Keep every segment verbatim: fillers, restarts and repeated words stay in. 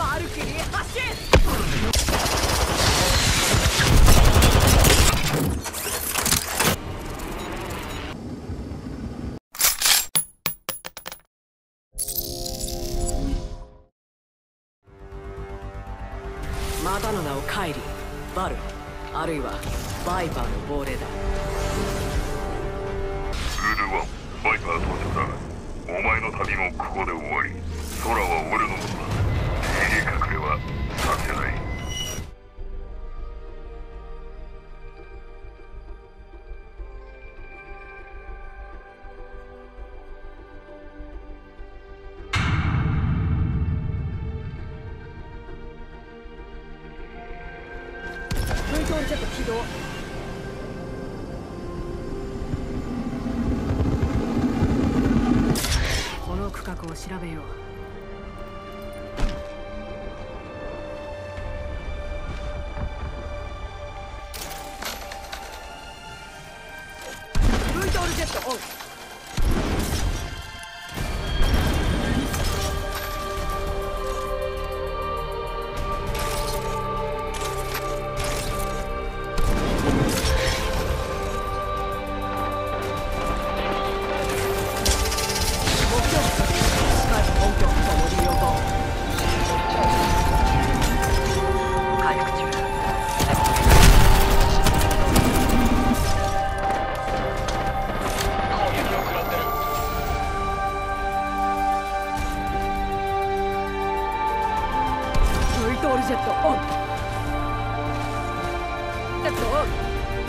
バルキリー発進。またの名をカイリー、バル、あるいはバイパーの亡霊だ。 ルールワン、バイパー到着だ。お前の旅もここで終わり。空は俺のものだ。逃げ隠れはさせない。 ブイトールジェット起動。この区画を調べよう。ブイトールジェットオン。ブイトールジェットオン。ジェットオン。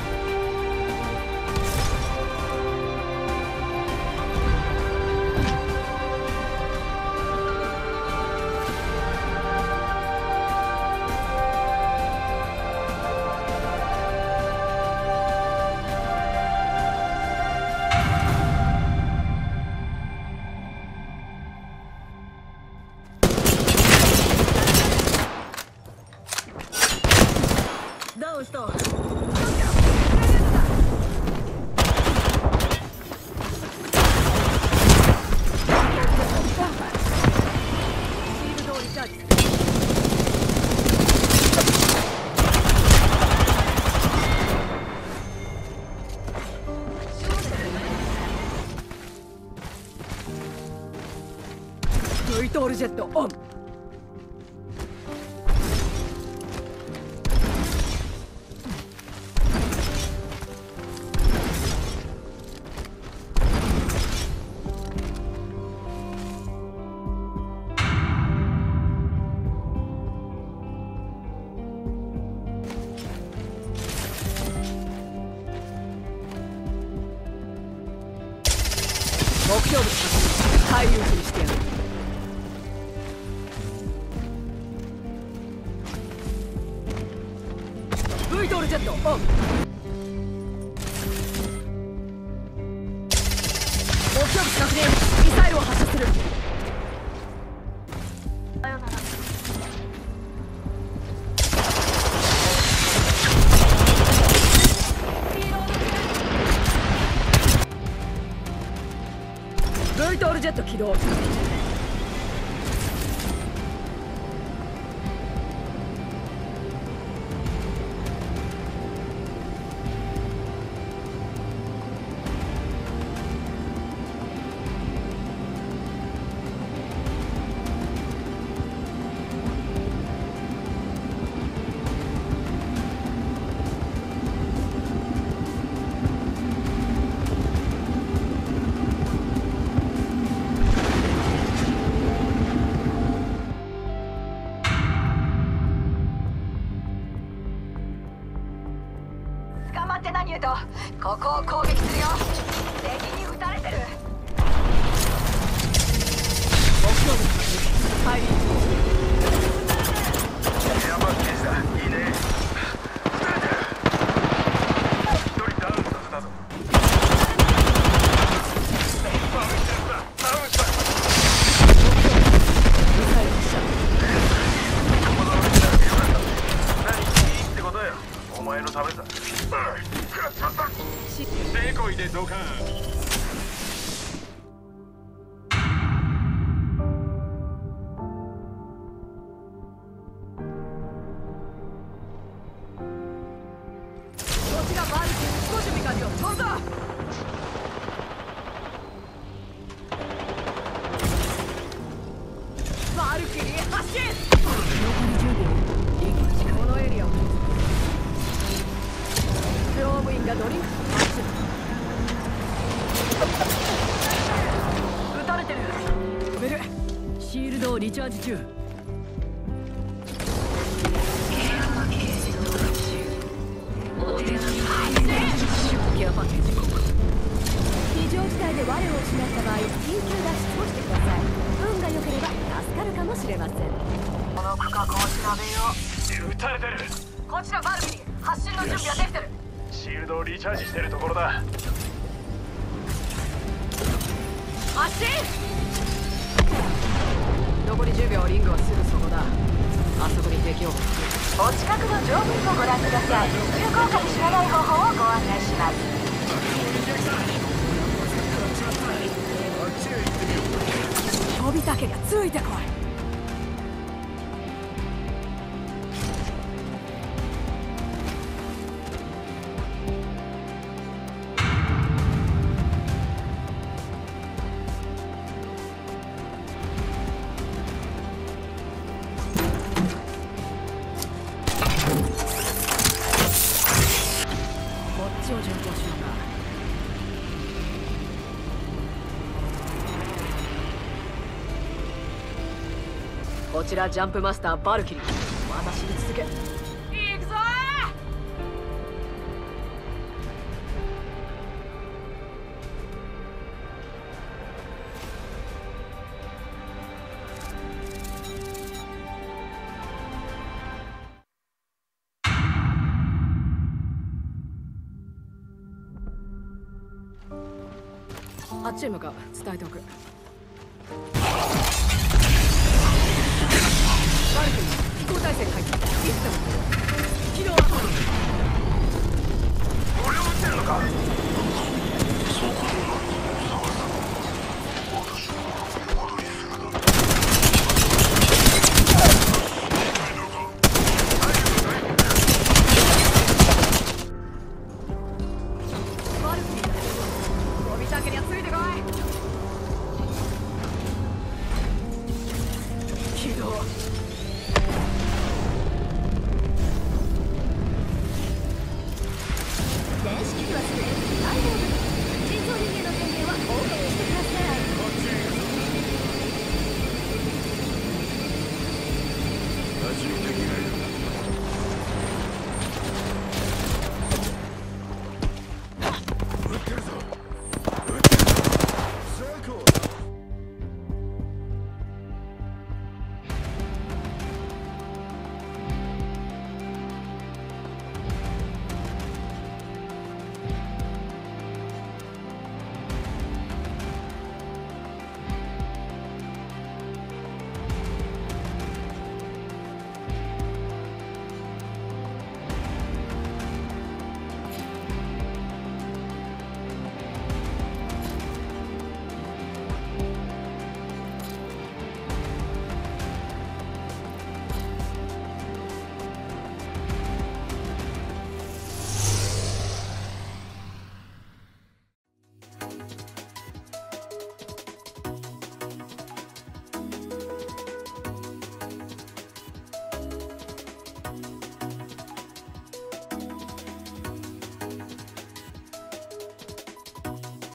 ダウンした。ブイトールジェットオン。目標物回遊にしてやる。ブイトールジェットオン。目標物確認。ミサイルを発射する。さよなら。ブイトールジェット起動。黙って何言うと、ここを攻撃するよ。敵に撃たれてる。目標物入り。 ヤバッケージだ。いいね。一人ダウンさせたぞ。ダウンした。ダウンした。 ミサイル発射。 この上になってよかった。何いいってことよ。お前のためだ。デコイでドカン。 進。残りじゅうびょう。リングが近い。このエリアを乗務員がドリンク走る。撃たれてる。止める。シールドをリチャージ中。ケアパッケージ交換。非常事態で我を失った場合、緊急脱出をしてください。運が良ければ助かるかもしれません。この区画を調べよう。撃たれてる。こちらバルキリー、発進の準備はできてる。 シールドをリチャージしてるところだ。 発進。残りじゅうびょう。リングはすぐそこだ。あそこに敵を。 お近くの乗務員をご覧ください。急降下に知らない方法をご案内します。 飛びたけりゃついてこい。こっちを巡航しようか。こちらジャンプマスターバルキリー、まだ知り続け。行くぞー。あっちへ向かう。伝えておく。バルキリー、飛行体制に入った。いつでも機能は俺を撃ってるのか。 バルキリーだ。飛びたけりゃついてこい。起動。 電子機器はすべて大丈夫。人造人間の電源はオフにしてください。 立ち見敵がいる。